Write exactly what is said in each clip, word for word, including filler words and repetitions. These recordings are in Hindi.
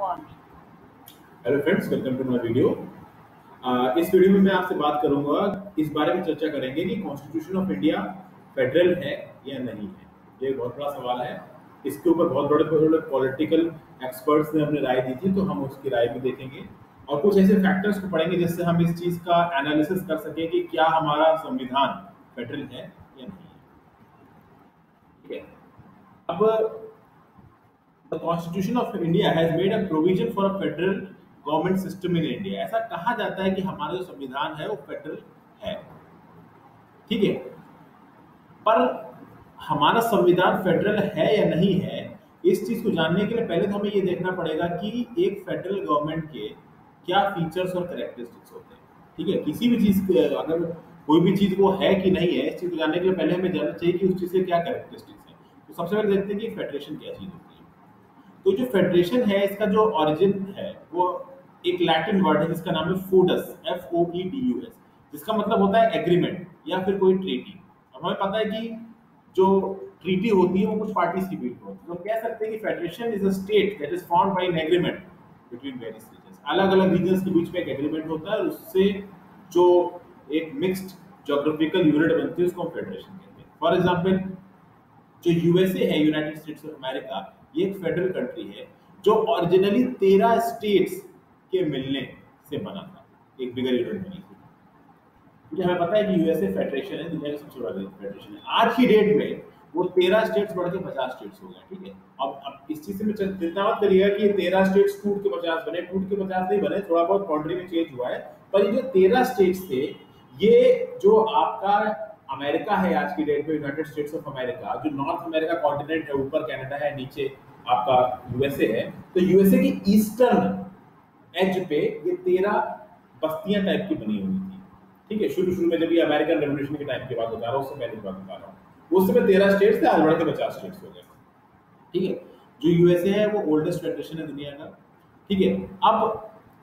Hello friends, welcome to my video. इस वीडियो में मैं आपसे बात करूंगा, इस बारे में चर्चा करेंगे कि कॉन्स्टिट्यूशन ऑफ इंडिया फेडरल है या नहीं है। ये एक बहुत बड़ा सवाल है। इसके ऊपर बहुत बड़े बड़े पॉलिटिकल एक्सपर्ट्स ने अपनी राय दी थी, तो हम उसकी राय भी देखेंगे और कुछ ऐसे फैक्टर्स को पढ़ेंगे जिससे हम इस चीज का एनालिसिस कर सकें कि क्या हमारा संविधान फेडरल है या नहीं है। ठीक है। अब The Constitution of India has made a provision for a federal government system in India। ऐसा कहा जाता है कि हमारा जो संविधान है वो फेडरल है। ठीक है, पर हमारा संविधान फेडरल है या नहीं है, इस चीज को जानने के लिए पहले तो हमें ये देखना पड़ेगा कि एक फेडरल गवर्नमेंट के क्या फीचर्स और कैरेक्टरिस्टिक्स होते हैं। ठीक है, किसी भी चीज के अगर कोई भी चीज वो है कि नहीं है, इस चीज को जानने के लिए पहले हमें जानना चाहिए कि उस चीज से क्या कैरेक्टरिस्टिक्स है। तो सबसे पहले देखते हैं कि फेडरेशन क्या चीज होती है। तो जो फेडरेशन है, इसका जो ओरिजिन है वो एक लैटिन वर्ड है जिसका नाम है foedus, F O E D U S, जिसका मतलब होता है एग्रीमेंट या फिर कोई ट्रीटी। अब हमें पता है कि जो ट्रीटी होती है वो कुछ पार्टीज की बीच में होती है, तो हम कह सकते हैं कि federation is a state that is formed by an agreement between various regions. अलग अलग रीजन्स के बीच में एक एग्रीमेंट होता है और उससे जो एक मिक्स्ड ज्योग्राफिकल यूनिट बनती है उसको हम फेडरेशन कहते हैं। फॉर एग्जाम्पल, जो यूएसए है, यूनाइटेड स्टेट्स ऑफ अमेरिका, ये एक फेडरल कंट्री है जो ओरिजिनली तेरह स्टेट्स के मिलने से बना था, एक बिगर यूनिट बनी थी। क्योंकि हमें पता है कि यूएसए फेडरेशन है, दुनिया का सबसे बड़ा फेडरेशन है। आज की डेट में वो तेरह स्टेट्स बढ़ के पचास स्टेट्स हो गए। ठीक है, अब अब इस चीज से मैं चिंता मत करिएगा कि ये तेरह स्टेट्स टूट के पचास बने, टूट के पचास नहीं बने, थोड़ा बहुत बाउंड्री में चेंज हुआ है। पर ये जो तेरह स्टेट्स थे, ये जो आपका अमेरिका है आज की डेट में, यूनाइटेड स्टेट्स ऑफ अमेरिका, जो नॉर्थ अमेरिका कॉन्टिनेंट है, ऊपर कनाडा है, नीचे आपका यूएसए है, तो यूएसए की ईस्टर्न एज पे ये तेरह बस्तियां टाइप की बनी हुई थी। ठीक है, शुरू शुरू में जब ये अमेरिकन रेवोल्यूशन के टाइम की बात बता रहा हूँ, उससे पहले की बात बता रहा हूँ। उस समय तेरह स्टेट्स थे, आज बढ़ के पचास स्टेट्स हो गए। ठीक है, जो यूएसए है वो ओल्डेस्ट फेडरेशन है दुनिया का। ठीक है, अब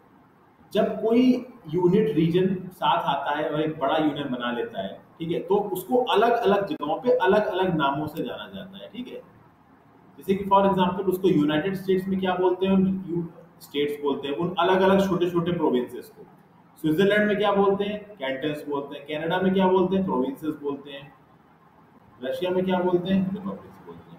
जब कोई यूनिट रीजन साथ आता है और एक बड़ा यूनियन बना लेता है, ठीक है, तो उसको अलग अलग जगहों पे अलग अलग नामों से जाना जाता है। ठीक है, जैसे कि फॉर एग्जांपल उसको यूनाइटेड स्टेट्स में क्या बोलते हैं, स्टेट्स बोलते हैं उन अलग अलग छोटे छोटे प्रोविंसेस को। स्विट्जरलैंड में क्या बोलते हैं, कैंटन्स बोलते हैं। कनाडा में क्या बोलते हैं, प्रोविंसेस बोलते हैं। रशिया में क्या बोलते हैं, रिपब्लिक्स बोलते हैं।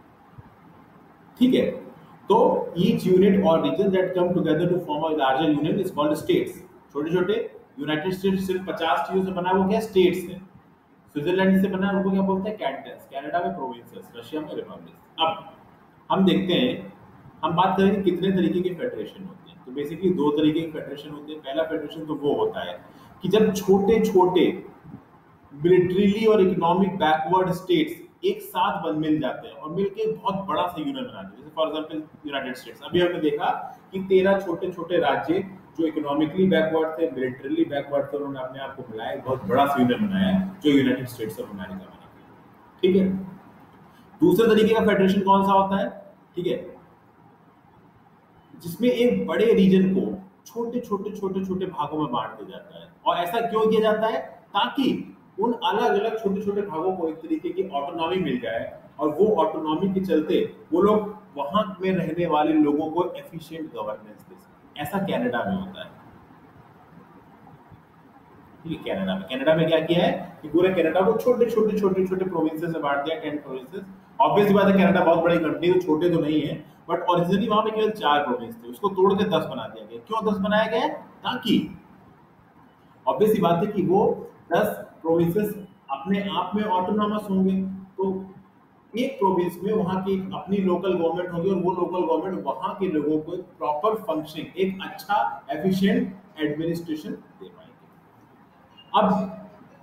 ठीक है, तो ईच यूनिट और region that come together to form a larger union is called states. छोटे छोटे यूनाइटेड स्टेट्स सिर्फ पचास चीजों से बना है, वो क्या स्टेट्स है। स्विट्जरलैंड से बना है, उनको क्या बोलते हैं, कैंटन्स। कनाडा में प्रोविंसेस, रशिया में रिपब्लिक्स। अब हम देखते हैं, हम बात करेंगे कितने तरीके के फेडरेशन होते हैं। तो बेसिकली दो तरीके के फेडरेशन होते हैं। पहला फेडरेशन तो वो होता है कि जब छोटे छोटे मिलिट्रीली और इकोनॉमिक बैकवर्ड स्टेट्स एक साथ बन मिल जाते हैं और मिलके बहुत बड़ा सा यूनियन बनाते हैं। जैसे फॉर एग्जांपल यूनाइटेड स्टेट्स, अभी हमने देखा कि तेरह छोटे छोटे राज्य जो इकोनॉमिकली बैकवर्ड थे, मिलिटरीली बैकवर्ड थे, उन्होंने अपने आप को मिलाया, बहुत बड़ा सा यूनियन बनाया जो यूनाइटेड स्टेट्स ऑफ अमेरिका बना। ठीक है, दूसरे तरीके का फेडरेशन कौन सा होता है, ठीक है, जिसमें एक बड़े रीजन को छोटे छोटे छोटे छोटे भागों में बांट दिया जाता है। और ऐसा क्यों किया जाता है, ताकि उन अलग अलग छोटे छोटे भागों को एक तरीके की ऑटोनॉमी मिल जाए और वो ऑटोनॉमी के चलते वो लोग वहां में रहने वाले लोगों को एफिशिएंट गवर्नेंस दे सके। ऐसा कनाडा में होता है। ठीक है, कनाडा में कनाडा में क्या किया है कि पूरे कनाडा को छोटे छोटे छोटे छोटे प्रोविंसेस में बांट दिया, टेन प्रोविंसेस। ऑब्वियसली बात है, कनाडा बहुत बड़ी कंट्री है, तो छोटे तो नहीं है, बट ओरिजिनली वहां पे केवल चार प्रोविंस थे, उसको तोड़ के दस बना दिया गया। क्यों दस बनाया गया, ताकि ऑब्वियसली बात है कि वो दस प्रोविंसेस अपने आप में ऑटोनॉमस होंगे, तो एक प्रोविंस में वहां की अपनी लोकल गवर्नमेंट होगी और वो लोकल गवर्नमेंट वहां के लोगों को प्रॉपर फंक्शनिंग, एक अच्छा एफिशिएंट एडमिनिस्ट्रेशन दे पाएंगे। अब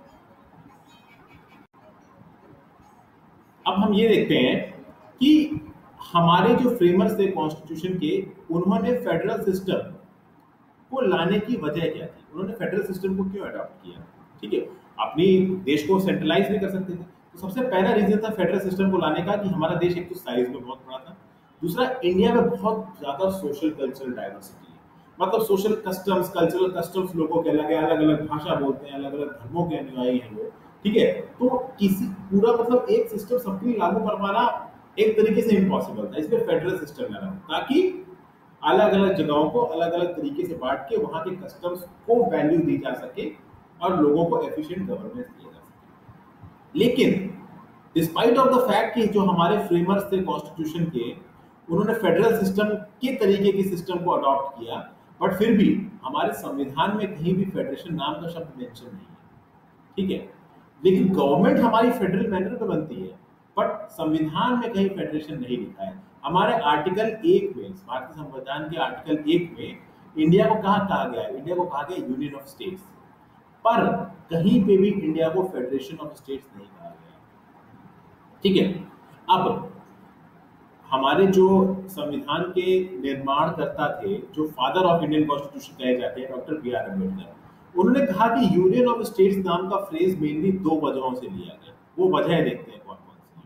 अब हम ये देखते हैं कि हमारे जो फ्रेमर्स थे कॉन्स्टिट्यूशन के, उन्होंने फेडरल सिस्टम को लाने की वजह क्या थी, उन्होंने फेडरल सिस्टम को क्यों अडॉप्ट किया। ठीक है, अपनी देश को सेंट्रलाइज नहीं कर सकते थे, तो सबसे पहला रीजन था फेडरल सिस्टम को लाने का कि हमारा देश एक तो साइज में बहुत बड़ा था, दूसरा इंडिया में बहुत ज्यादा सोशल कल्चरल डाइवर्सिटी है। मतलब सोशल कस्टम्स, कल्चरल कस्टम्स लोगों के अलग है, अलग अलग भाषा बोलते हैं, अलग अलग धर्मों के अनुयायी हैं लोग। ठीक है, तो किसी पूरा मतलब एक सिस्टम सबके लिए लागू कर पाना एक तरीके से इम्पॉसिबल था, इसलिए फेडरल सिस्टम लाना, ताकि अलग अलग जगहों को अलग अलग तरीके से बांट के वहां के कस्टम्स को वैल्यू दी जा सके और लोगों को एफिशिएंट गवर्नेंस दिया जा सके। लेकिन डिस्पाइट ऑफ द फैक्ट कि जो हमारे फ्रेमर्स थे कॉन्स्टिट्यूशन के, उन्होंने फेडरल सिस्टम के तरीके के सिस्टम को अडॉप्ट किया, बट फिर भी हमारे संविधान में कहीं भी फेडरेशन नाम का शब्द मेंशन नहीं है, ठीक है। लेकिन गवर्नमेंट हमारी फेडरल मैनर पे बनती है, बट संविधान में कहीं फेडरेशन नहीं लिखा है। हमारे आर्टिकल एक में, भारतीय संविधान के आर्टिकल एक में इंडिया को कहा कहा गया है, इंडिया को कहा गया यूनियन ऑफ स्टेट्स, पर कहीं पे भी इंडिया को फेडरेशन ऑफ स्टेट्स नहीं कहा गया, ठीक है। अब हमारे जो संविधान के निर्माणकर्ता थे, जो फादर ऑफ इंडियन कॉन्स्टिट्यूशन कहे जाते हैं, डॉक्टर बी आर अम्बेडकर, उन्होंने कहा कि यूनियन ऑफ स्टेट्स नाम का फ्रेज मेनली दो वजहों से लिया गया। वो वजह देखते हैं कौन कौन सी।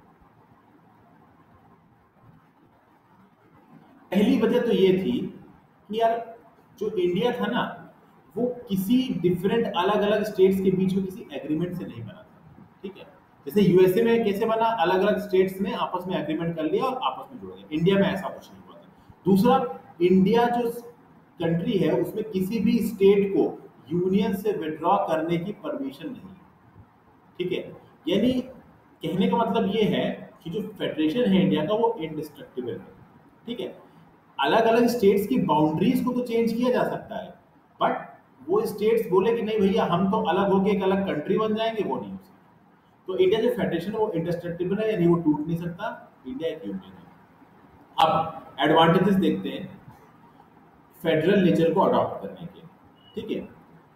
पहली वजह तो ये थी कि यार जो इंडिया था ना, वो किसी डिफरेंट अलग अलग स्टेट्स के बीच में किसी एग्रीमेंट से नहीं बना था, ठीक है। जैसे यूएसए में कैसे बना, अलग अलग स्टेट्स ने आपस में एग्रीमेंट कर लिया और आपस में जुड़ गए। इंडिया में ऐसा कुछ नहीं हुआ था। दूसरा, इंडिया जो कंट्री है उसमें किसी भी स्टेट को यूनियन से विड्रॉ करने की परमिशन नहीं, ठीक है। यानी कहने का मतलब ये है कि जो फेडरेशन है इंडिया का वो इंडिस्ट्रक्टिबल है, ठीक है। अलग अलग स्टेट्स की बाउंड्रीज को तो चेंज किया जा सकता है, बट वो स्टेट्स बोले कि नहीं भैया हम तो अलग होके एक अलग कंट्री बन जाएंगे, वो नहीं हो सकता। तो इंडिया जो फेडरेशन है वो इंडिस्ट्रक्टिबल है, यानी वो टूट नहीं सकता। इंडिया एक यूनियन है। अब एडवांटेजेस देखते हैं फेडरल नेचर को अडॉप्ट करने के, ठीक है।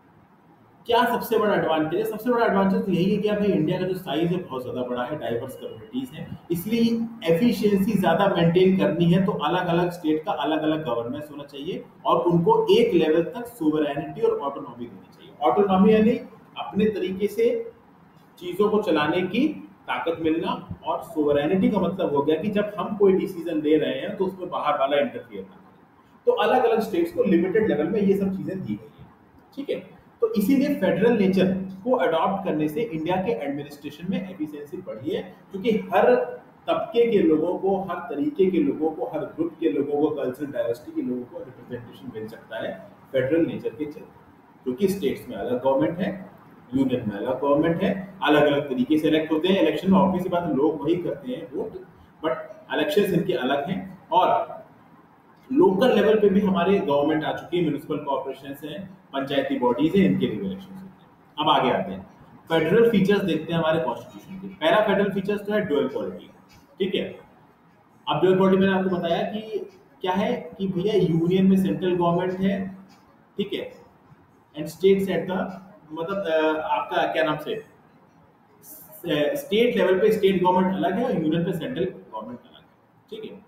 क्या सबसे बड़ा एडवांटेज है? सबसे बड़ा एडवांटेज तो यही है कि भाई इंडिया का जो साइज है बहुत ज्यादा बड़ा है, डाइवर्स कम्युनिटीज हैं, इसलिए एफिशिएंसी ज्यादा मेंटेन करनी है तो अलग अलग स्टेट का अलग अलग गवर्नेंस होना चाहिए और उनको एक लेवल तक सोवरेनिटी और ऑटोनॉमी देनी चाहिए। ऑटोनॉमी यानी अपने तरीके से चीजों को चलाने की ताकत मिलना, और सोवरेनिटी का मतलब हो गया कि जब हम कोई डिसीजन ले रहे हैं तो उसमें बाहर वाला इंटरफियर ना करे। तो अलग अलग स्टेट्स को लिमिटेड लेवल में ये सब चीजें दी गई है, ठीक है। तो इसीलिए फेडरल नेचर को अडॉप्ट करने से इंडिया के एडमिनिस्ट्रेशन में एफिशिएंसी बढ़ी है, क्योंकि हर तबके के लोगों को, हर तरीके के लोगों को, हर ग्रुप के लोगों को, कल्चरल डाइवर्सिटी के लोगों को रिप्रेजेंटेशन मिल सकता है फेडरल नेचर के चलते, क्योंकि स्टेट्स में अलग गवर्नमेंट है, यूनियन में अलग गवर्नमेंट है, अलग अलग तरीके से इलेक्ट होते हैं। इलेक्शन में ऑब्वियस बात लोग वही करते हैं वोट, बट इलेक्शन इनके अलग हैं। और लोकल लेवल पे भी हमारे गवर्नमेंट आ चुकी है, म्यूनिसिपल कॉर्पोरेशन हैं, पंचायती बॉडीज हैं, इनके लिए इलेक्शन होते हैं। अब आगे आते हैं, फेडरल फीचर्स देखते हैं हमारे कॉन्स्टिट्यूशन के। पहला फेडरल फीचर्स तो है ड्यूअल पॉलिटी, ठीक है। अब ड्यूअल पॉलिटी मैंने आपको बताया कि क्या है कि भैया यूनियन में सेंट्रल गवर्नमेंट है, ठीक है, एंड स्टेट्स एट द मतलब आपका क्या नाम से स्टेट लेवल पे स्टेट गवर्नमेंट अलग है और यूनियन पे सेंट्रल गवर्नमेंट अलग है, ठीक है।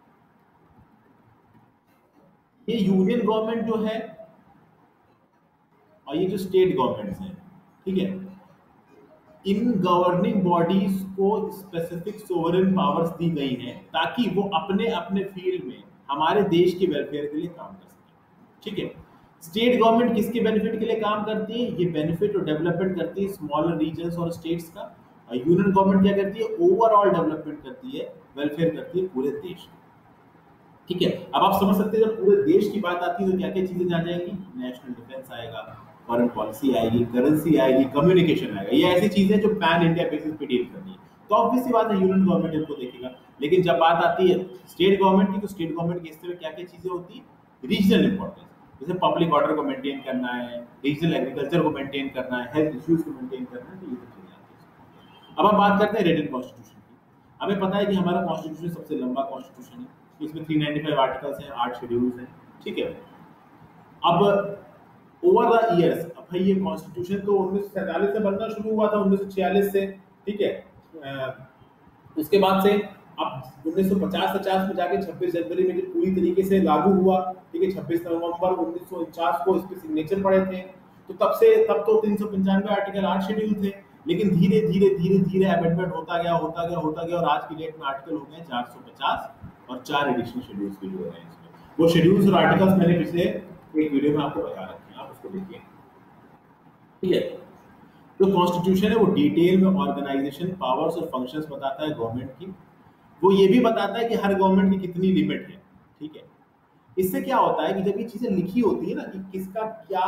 ये यूनियन गवर्नमेंट जो है और ये जो स्टेट गवर्नमेंट्स हैं, ठीक है, इन गवर्निंग बॉडीज को स्पेसिफिक सोवरेन पावर्स दी गई हैं ताकि वो अपने अपने फील्ड में हमारे देश के वेलफेयर के लिए काम कर सकें, ठीक है। स्टेट गवर्नमेंट किसके बेनिफिट के लिए काम करती है? ये बेनिफिट और डेवलपमेंट करती है स्मॉलर रीजन्स और स्टेट्स का। और यूनियन गवर्नमेंट क्या करती है? ओवरऑल डेवलपमेंट करती है, वेलफेयर करती है पूरे देश का, ठीक है। अब आप समझ सकते हैं जब पूरे देश की बात आती है तो क्या क्या चीजें जा जाएंगी? नेशनल डिफेंस आएगा, फॉरेन पॉलिसी आएगी, करेंसी आएगी, कम्युनिकेशन आएगा। ये ऐसी चीजें जो पैन इंडिया बेसिस पे डील करनी है, तो ऑब्वियस सी बात है यूनियन गवर्नमेंट इनको देखेगा। लेकिन जब बात आती है स्टेट गवर्नमेंट की, तो स्टेट गवर्नमेंट के हिस्से में क्या क्या चीजें होती है? रीजनल इंपॉर्टेंस, जैसे पब्लिक ऑर्डर को मेंटेन करना है, रीजनल एग्रीकल्चर को मेंटेन करना है, हेल्थ इश्यूज को मेंटेन करना है, तो ये सब चीजें आती है। अब हम बात करते हैं रिटन कॉन्स्टिट्यूशन की। हमें पता है कि हमारा कॉन्स्टिट्यूशन सबसे लंबा कॉन्स्टिट्यूशन है, इसमें तीन सौ पचानवे आर्टिकल्स हैं, आठ शेड्यूल्स हैं, ठीक है। अब ओवर द इयर्स, अब भाई ये कॉन्स्टिट्यूशन तो उन्नीस सौ सैंतालीस से बनना शुरू हुआ था, उन्नीस सौ छियालीस से, ठीक है। उसके बाद से अब उन्नीस सौ पचास पचास में जाके छब्बीस जनवरी में जब पूरी तरीके से लागू हुआ, ठीक है, छब्बीस नवंबर उन्नीस सौ उनचास को इस पे सिग्नेचर पड़े थे। तो तब से तब तो तीन सौ पंचानवे आर्टिकल, आठ शेड्यूल थे, लेकिन धीरे धीरे धीरे धीरे अमेंडमेंट होता गया होता गया होता गया और आज की डेट में आर्टिकल हो गए चार सौ पचास और चार एडिशनल शेड्यूल्स भी जुड़े हैं इसमें। वो शेड्यूल्स और आर्टिकल्स मैंने पिछले एक वीडियो में आपको बता रखे हैं, आप उसको देखिए, ठीक है। जो कॉन्स्टिट्यूशन है वो डिटेल में ऑर्गेनाइजेशन, पावर्स और फंक्शंस बताता है गवर्नमेंट की। वो ये भी बताता है कि हर गवर्नमेंट की कितनी लिमिट है, ठीक है। इससे क्या होता है कि जब ये चीजें लिखी होती है ना कि किसका क्या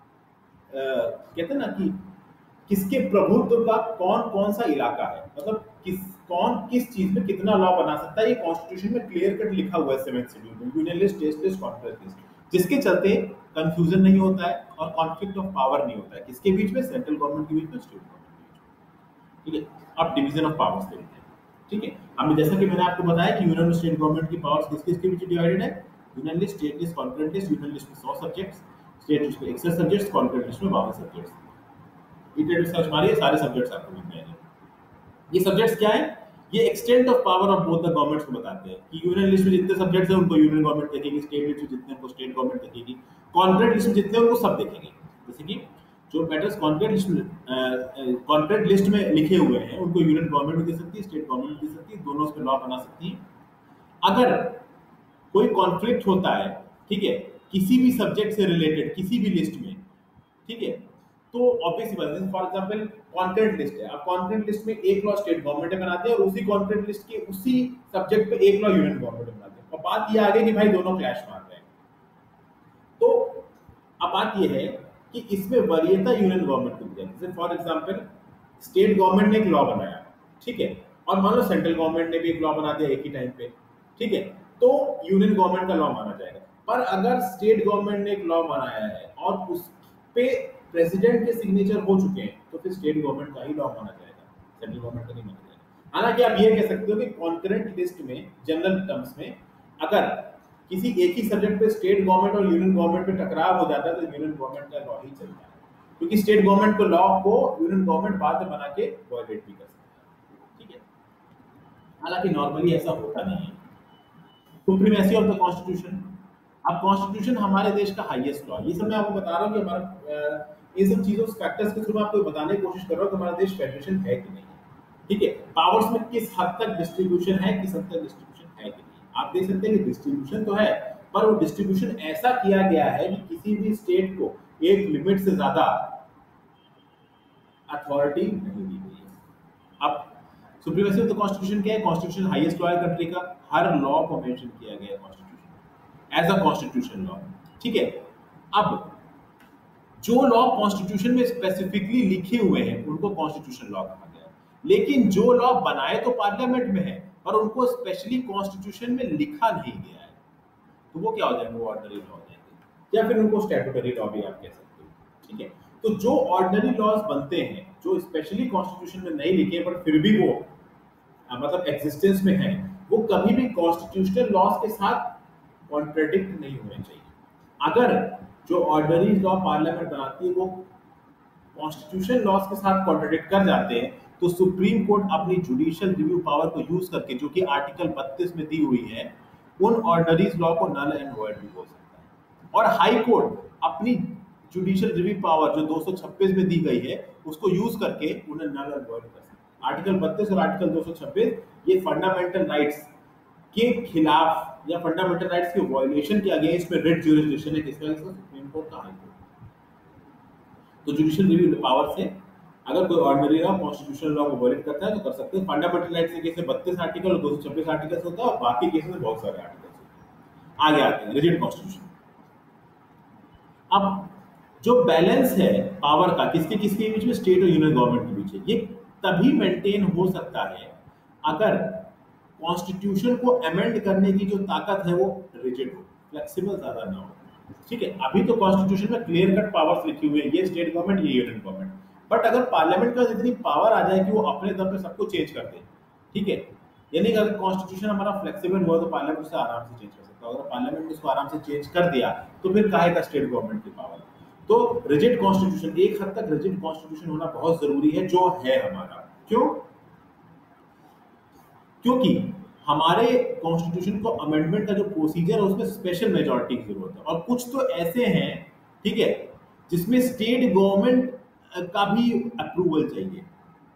अ, कहते हैं ना कि किसके प्रभुत्व का कौन कौन सा इलाका है, मतलब किस कौन किस चीज में कितना लॉ बना सकता है, ये कॉन्स्टिट्यूशन में क्लियर कट लिखा हुआ है सेवेंथ शेड्यूल में, union list, state list, concurrent list, जिसके चलते कंफ्यूजन नहीं होता है और कॉन्फ्लिक्ट ऑफ पावर नहीं होता है किसके बीच में, सेंट्रल गवर्नमेंट के बीच में, स्टेट गवर्नमेंट के बीच में। ठीक है, अब डिवीजन ऑफ पावर्स देखते हैं। ठीक है, अब जैसा कि मैंने आपको बताया कि यूनियन और स्टेट गवर्नमेंट की पावर्स किस किसके बीच डिवाइडेड है, union list, state list, concurrent list. Union list में सौ सब्जेक्ट्स, स्टेट लिस्ट में इकसठ सब्जेक्ट्स, कॉन्करेंट लिस्ट में बावन सब्जेक्ट्स। डिटेल सर्च मारिए, सारे सब्जेक्ट्स आपको मिल जाएंगे। ये सब्जेक्ट्स क्या है, ये extent of power of both the governments को बताते हैं कि यूनियन लिस्ट में जितने सब्जेक्ट्स हैं उनको यूनियन गवर्नमेंट देखेगी, स्टेट लिस्ट में जितने उनको स्टेट गवर्नमेंट देखेगी, कॉन्करेंट लिस्ट में जितने उनको सब देखेंगे। जैसे कि जो मैटर्स कॉन्करेंट लिस्ट में कॉन्करेंट लिस्ट में लिखे हुए हैं उनको यूनियन गवर्नमेंट भी दे सकती है, स्टेट गवर्नमेंट भी दे सकती है, दोनों उस पर लॉ बना सकती है। अगर कोई कॉन्फ्लिक्ट होता है, ठीक है, किसी भी सब्जेक्ट से रिलेटेड किसी भी लिस्ट में, ठीक है, तो ऑब्वियसली बात है, फॉर एग्जांपल कॉन्करेंट लिस्ट है, अब कॉन्करेंट लिस्ट में एक लॉ स्टेट गवर्नमेंट बनाते हैं और उसी कॉन्करेंट लिस्ट के उसी सब्जेक्ट पे एक लॉ यूनियन गवर्नमेंट बनाते हैं, और बात ये आ गई कि भाई दोनों क्लैश मार रहे हैं। तो अब बात ये है कि इसमें वरीयता यूनियन गवर्नमेंट को दी जाती है। जैसे फॉर एग्जांपल स्टेट गवर्नमेंट ने एक लॉ बनाया, ठीक है, और मान लो सेंट्रल गवर्नमेंट ने भी एक लॉ बना दिया एक ही टाइम पे, ठीक है, तो यूनियन गवर्नमेंट का लॉ माना जाएगा। पर अगर स्टेट गवर्नमेंट ने एक लॉ बनाया है और उस पे प्रेसिडेंट के सिग्नेचर हो चुके हैं तो फिर स्टेट गवर्नमेंट का ही लॉ माना जाएगा, सेंट्रल गवर्नमेंट का नहीं माना जाएगा। हालांकि आप ये कह सकते हो कि कॉन्करेंट लिस्ट में जनरल टर्म्स में अगर किसी एक ही सब्जेक्ट पे स्टेट गवर्नमेंट और यूनियन गवर्नमेंट पे टकराव हो जाता है तो यूनियन गवर्नमेंट का लॉ ही चलता है, क्योंकि स्टेट गवर्नमेंट को लॉ को यूनियन गवर्नमेंट बाद में बना के वायलेट भी कर सकता है। ठीक है, हालांकि नॉर्मली ऐसा होता नहीं है। सुप्रीमेसी ऑफ द कॉन्स्टिट्यूशन, अब कॉन्स्टिट्यूशन हमारे देश का हाईएस्ट लॉ, ये सब मैं आपको बता रहा हूँ कि हमारा ये सब चीजों फैक्टर्स के थ्रू मैं आपको बताने की कोशिश कर रहा हूँ कि हमारा देश फेडरेशन है कि नहीं। ठीक है, पावर्स में किस हद तक डिस्ट्रीब्यूशन है, किस हद तक डिस्ट्रीब्यूशन है कि नहीं। आप देख सकते हैं कि डिस्ट्रीब्यूशन तो है, पर वो डिस्ट्रीब्यूशन ऐसा किया गया है कि किसी भी स्टेट को एक लिमिट से ज्यादा अथॉरिटी नहीं दी गई है। अब सुप्रीमेसी ऑफ द कॉन्स्टिट्यूशन क्या है, कॉन्स्टिट्यूशन हाईएस्ट लॉ है कंट्री का, हर लॉ को मेंशन किया गया है constitution as a constitution law. ठीक है, अब जो लॉ कॉन्स्टिट्यूशन में स्पेसिफिकली लिखे हुए हैं उनको कॉन्स्टिट्यूशन लॉ कहा गया है, लेकिन जो लॉ बनाए तो पार्लियामेंट में है पर उनको स्पेशली कॉन्स्टिट्यूशन में लिखा नहीं गया है तो वो क्या हो जाएंगे, वो ऑर्डिनरी लॉ हो जाएंगे, या फिर उनको स्टैट्यूटरी लॉ भी आप कह सकते हो। ठीक है, तो जो ऑर्डिनरी लॉज बनते हैं जो स्पेशली कॉन्स्टिट्यूशन में नहीं लिखे पर फिर भी वो आ, मतलब एग्जिस्टेंस में है, वो कभी भी कॉन्स्टिट्यूशनल लॉज के साथ कॉन्ट्रडिक्ट नहीं होने चाहिए। अगर जो ऑर्डिनरी लॉ पार्लियामेंट बनाती है वो कॉन्स्टिट्यूशन लॉज के साथ कॉन्ट्रडिक्ट कर जाते हैं तो सुप्रीम कोर्ट अपनी जुडिशियल रिव्यू पावर को यूज करके, जो कि आर्टिकल बत्तीस में दी हुई है, उन ऑर्डिनरीज लॉ को नल एंड वॉइड भी बोल सकता है। और हाई कोर्ट अपनी जुडिशियल रिव्यू पावर जो दो सौ छब्बीस में दी गई है उसको यूज करके उन्हें नल एंड वॉइड कर सकता है। आर्टिकल बत्तीस और आर्टिकल दो सौ छब्बीस ये फंडामेंटल राइट्स के खिलाफ या फंडामेंटल राइट्स के वायलेशन के अगेंस्ट में रिट ज्यूरिसडिक्शन है किसका, इसका सुप्रीम कोर्ट का, हाई कोर्ट। तो जुडिशियल रिव्यू पावर से अगर कोई ऑर्डिनरी लॉ कॉन्स्टिट्यूशनल लॉ को वायलेट करता है तो कर सकते हैं। फंडामेंटल राइट्स के केस में बत्तीस आर्टिकल और दो सौ छब्बीस आर्टिकल्स होता है और बाकी केस में बहुत सारे आर्टिकल्स होते हैं। आगे आते हैं रिजिड कॉन्स्टिट्यूशन। अब जो बैलेंस है पावर का किसके किसके बीच में, स्टेट और यूनियन गवर्नमेंट के बीच है, ये तभी मेंटेन हो सकता है अगर कॉन्स्टिट्यूशन को अमेंड करने की जो ताकत है वो रिजिड हो, फ्लेक्सिबल ज्यादा ना हो। ठीक है, अभी तो कॉन्स्टिट्यूशन में क्लियर कट पावर्स लिखी हुई है, ये स्टेट गवर्नमेंट, ये यूनियन गवर्नमेंट, बट अगर पार्लियामेंट का इतनी पावर आ जाए कि वो अपने दम पे सबको चेंज कर दे, ठीक है, यानी कि अगर कॉन्स्टिट्यूशन हमारा फ्लेक्सिबल हुआ तो पार्लियामेंट उसे आराम से चेंज कर सकता है, अगर पार्लियामेंट ने उसको आराम से चेंज कर दिया तो फिर काहे का स्टेट गवर्नमेंट की पावर। तो रिजिड कॉन्स्टिट्यूशन, एक हद तक रिजिड कॉन्स्टिट्यूशन होना बहुत जरूरी है जो है हमारा। क्यों? क्योंकि हमारे कॉन्स्टिट्यूशन को अमेंडमेंट का जो प्रोसीजर है उसमें स्पेशल मेजॉरिटी की जरूरत है, और कुछ तो ऐसे हैं, ठीक है, जिसमें स्टेट गवर्नमेंट का भी अप्रूवल चाहिए,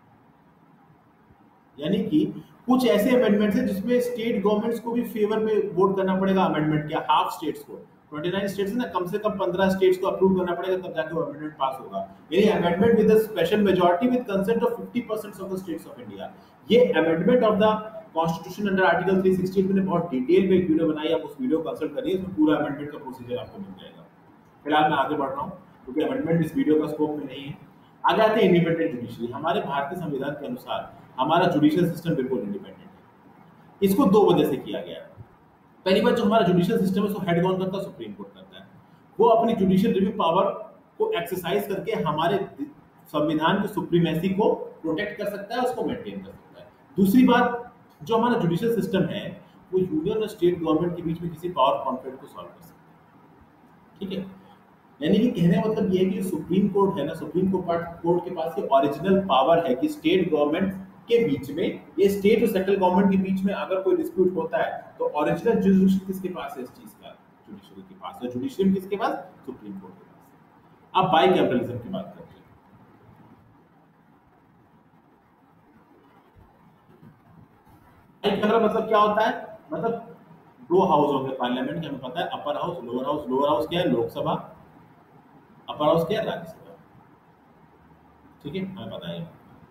यानी कि कुछ ऐसे अमेंडमेंट्स हैं जिसमें स्टेट गवर्नमेंट्स को भी फेवर में वोट करना पड़ेगा अमेंडमेंट के, हाफ स्टेट्स को, उनतीस स्टेट्स है ना, कम से कम पंद्रह स्टेट्स को अप्रूव करना पड़ेगा तब जाके वो अमेंडमेंट पास होगा। यानी amendment with a special majority with consent of fifty percent of the states of India. ये amendment of the constitution under article तीन सौ अड़सठ मैंने बहुत डिटेल में एक वीडियो बनाई, आप उस वीडियो को कंसल्ट करिए, उसमें पूरा अमेंडमेंट का प्रोसीजर आपको मिल जाएगा। फिलहाल मैं आगे बढ़ रहा हूँ क्योंकि अमेंडमेंट इस वीडियो का स्कोप में नहीं है। आगे आते हैं इंडिपेंडेंट जुडिशरी। हमारे भारतीय संविधान के अनुसार हमारा जुडिशियल सिस्टम बिल्कुल इंडिपेंडेंट है। इसको दो वजह से किया गया। पहली बात, जो हमारा जुडिशियल सिस्टम है उसको हेड कौन करता है? सुप्रीम कोर्ट करता है। वो अपनी जुडिशियल रिव्यू पावर को एक्सरसाइज करके हमारे संविधान की सुप्रीमेसी को प्रोटेक्ट कर सकता है, उसको मेंटेन कर सकता है। दूसरी बात, जो हमारा जुडिशियल सिस्टम है वो यूनियन और स्टेट गवर्नमेंट के बीच में किसी पावर कॉन्फ्लिक्ट को सॉल्व कर सकता है। ठीक है, यानी कि कहने का मतलब ये है कि सुप्रीम कोर्ट है ना, सुप्रीम कोर्ट के पास ये ओरिजिनल पावर है कि स्टेट गवर्नमेंट के बीच में, ये स्टेट और सेंट्रल गवर्नमेंट के बीच में अगर कोई डिस्प्यूट होता है तो ओरिजिनल जुडिशियल किसके पास है? इस चीज का जुडिशियरी के पास है। जुडिशियरी किसके पास? सुप्रीम कोर्ट के पास। अब बाइकैमरलिज्म की बात करते हैं। बाइकैमरल मतलब क्या होता है? मतलब दो हाउस होंगे पार्लियामेंट के, हमें पता है, upper house, lower house. Lower house क्या है? लोकसभा। अपर हाउस क्या है? राज्यसभा। ठीक है, हमें पता है।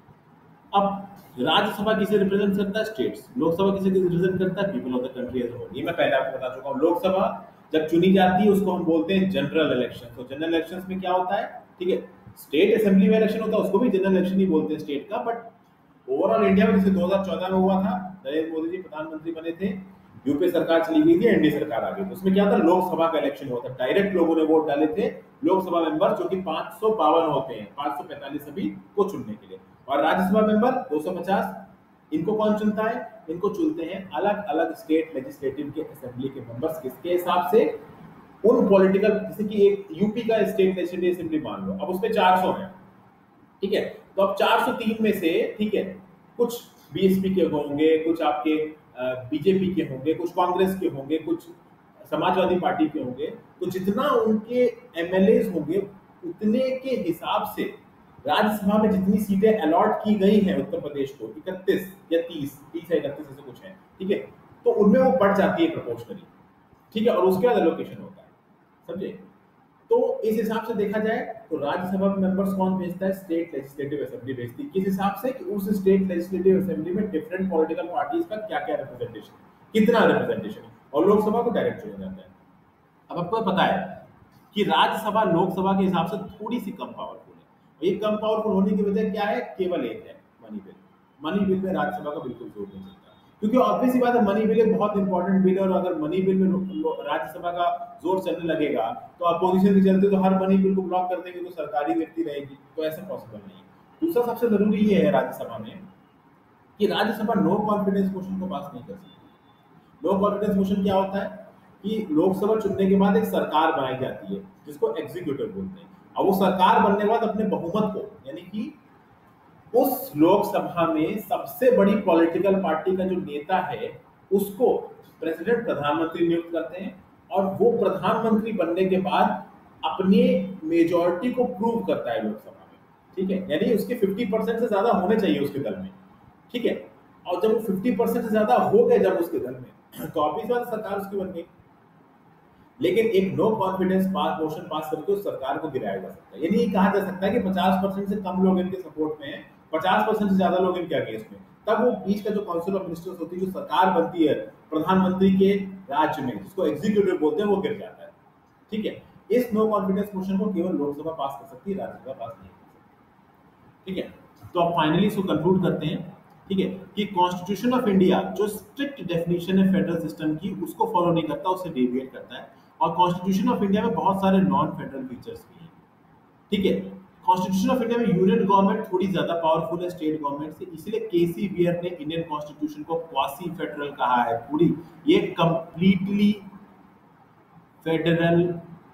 अब राज्यसभा किसे रिप्रेजेंट करता है? स्टेट्स। लोकसभा किसे रिप्रेजेंट करता है? People of the country as a whole. ये मैं पहले आपको बता चुका हूँ। लोकसभा जब चुनी जाती है उसको हम बोलते हैं जनरल इलेक्शन। तो जनरल इलेक्शन में क्या होता है? ठीक है, स्टेट असेंबली में इलेक्शन होता है, उसको भी जनरल इलेक्शन ही बोलते हैं स्टेट का। बट ओवरऑल इंडिया में जैसे दो हज़ार चौदह में हुआ था, नरेंद्र मोदी जी प्रधानमंत्री बने थे, यूपीए सरकार चली गई थी, एनडीए सरकार आ गई, तो उसमें क्या था? लोकसभा का इलेक्शन हुआ था। डायरेक्ट लोगों ने वोट डाले थे लोकसभा मेंबर, जो कि पाँच सौ बावन होते हैं, पाँच सौ पैंतालीस सभी को चुनने के लिए। और राज्यसभा मेंबर दो सौ पचास, इनको कौन चुनता है? इनको चुनते हैं अलग अलग स्टेट लेजिस्लेटिव के असेंबली के मेंबर्स, किसके हिसाब से? उन पॉलिटिकल, जैसे कि एक यूपी का स्टेट लेजिस्लेटिव असेंबली मान लो, अब उसमें चार सौ है। ठीक है, तो अब चार सौ तीन में से, ठीक है, कुछ बीएसपी के होंगे, कुछ आपके बीजेपी के होंगे, कुछ कांग्रेस के होंगे, कुछ समाजवादी पार्टी के होंगे। तो जितना उनके एमएलए होंगे उतने के हिसाब से राज्यसभा में जितनी सीटें अलॉट की गई हैं उत्तर प्रदेश को, इकतीस या तीस, तीस या इकतीस ऐसे कुछ है। ठीक है, तो उनमें वो बढ़ जाती है प्रोपोर्शनली। ठीक है, और उसके बाद एलोकेशन होता है, समझे? तो इस हिसाब से देखा जाए तो राज्यसभा में मेंबर्स कौन भेजता है? स्टेट लेजिस्लेटिव असेंबली भेजती है। किस हिसाब से? कि उस स्टेट लेजिस्लेटिव असेंबली में डिफरेंट पॉलिटिकल पार्टीज का क्या क्या रिप्रेजेंटेशन, कितना रिप्रेजेंटेशन है, और लोकसभा को डायरेक्ट चुना जाता है। अब आपको पता है कि राज्यसभा लोकसभा के हिसाब से थोड़ी सी कम पावरफुल है। ये कम पावरफुल होने की वजह क्या है? केवल एक है, मनी बिल। मनी बिल में राज्यसभा का बिल्कुल जोर नहीं चलता, क्योंकि ऑब्वियस सी बात है, मनी बिल एक बहुत इंपॉर्टेंट बिल है, और अगर मनी बिल में राज्यसभा का जोर चलने लगेगा तो अपोजिशन के चलते तो हर मनी बिल को ब्लॉक कर देंगे, तो सरकारी व्यक्ति रहेगी, तो ऐसा पॉसिबल नहीं है। दूसरा सबसे जरूरी ये है राज्यसभा में कि राज्यसभा नो कॉन्फिडेंस मोशन को पास नहीं कर सकती। नो कॉन्फिडेंस मोशन क्या होता है? कि लोकसभा चुनने के बाद एक सरकार बनाई जाती है जिसको एग्जीक्यूटिव बोलते हैं, और वो सरकार बनने के बाद अपने बहुमत को, यानी कि उस लोकसभा में सबसे बड़ी पॉलिटिकल पार्टी का जो नेता है उसको प्रेसिडेंट प्रधानमंत्री नियुक्त करते हैं, और वो प्रधानमंत्री बनने के बाद अपने मेजॉरिटी को प्रूव करता है लोकसभा में। ठीक है, यानी उसके पचास परसेंट से ज्यादा होने चाहिए उसके दल में। ठीक है, और जब वो पचास परसेंट से ज्यादा हो गए जब उसके दल में, तो ऑब्वियस बात सरकार उसकी बन गई। लेकिन एक no confidence pass motion pass करके उस सरकार को गिराया जा सकता है। यानी ये कहा जा सकता है कि पचास परसेंट से कम लोग इनके सपोर्ट में हैं, पचास परसेंट से ज्यादा लोग इनके अगेंस्ट में, तब वो बीच का जो काउंसिल ऑफ मिनिस्टर्स होती है, जो सरकार बनती है प्रधानमंत्री के राज्य में, जिसको एग्जीक्यूटिव बोलते हैं, वो गिर जाता है। ठीक है, इस नो कॉन्फिडेंस मोशन को केवल लोकसभा पास कर सकती है, राज्यसभा पास नहीं कर सकती। ठीक है, तो अब फाइनली इसको कंक्लूड करते हैं। ठीक है, कि कॉन्स्टिट्यूशन ऑफ इंडिया जो स्ट्रिक्ट डेफिनेशन है फेडरल सिस्टम की, उसको फॉलो नहीं करता, उससे डेविएट करता है। और कॉन्स्टिट्यूशन ऑफ इंडिया में बहुत सारे नॉन फेडरल फीचर्स भी हैं। ठीक है, कॉन्स्टिट्यूशन ऑफ इंडिया में यूनियन गवर्नमेंट थोड़ी ज्यादा पावरफुल है स्टेट गवर्नमेंट से, इसलिए केसी बियर ने इंडियन कॉन्स्टिट्यूशन को क्वासी फेडरल कहा है। पूरी ये कंप्लीटली फेडरल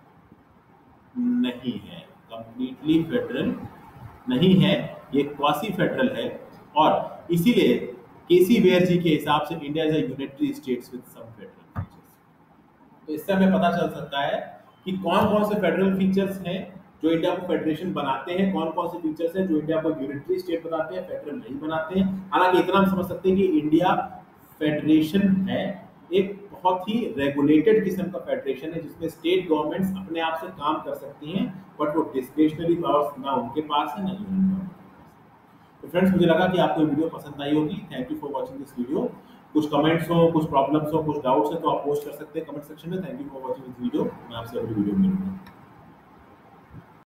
नहीं है, कंप्लीटली फेडरल नहीं है, ये क्वासी फेडरल है। और इसीलिए केसी बियर जी के हिसाब से India is a unitary states with some federal features. तो इससे हमें पता चल सकता है कि कौन कौन से फेडरल फीचर्स हैं जो इंडिया को फेडरेशन बनाते हैं, कौन कौन से फीचर्स हैं जो इंडिया को यूनिटरी स्टेट बनाते हैं, फेडरल नहीं बनाते हैं। हालांकि इतना हम समझ सकते हैं कि इंडिया फेडरेशन है, एक बहुत ही रेगुलेटेड किस्म का फेडरेशन है, जिसमें स्टेट गवर्नमेंट्स अपने आप से काम कर सकती हैं, बट वो डिस्क्रिशनरी पावर्स ना उनके पास है ना यूनियन गवर्नमेंट के पास। तो फ्रेंड्स, मुझे लगा कि आपको वीडियो पसंद आई होगी। Thank you for watching this video. कुछ कमेंट्स हो, कुछ प्रॉब्लम्स हो, कुछ डाउट्स हो तो आप पोस्ट कर सकते हैं कमेंट सेक्शन में। Thank you for watching this video. मैं आपसे अगली वीडियो में मिलूंगा।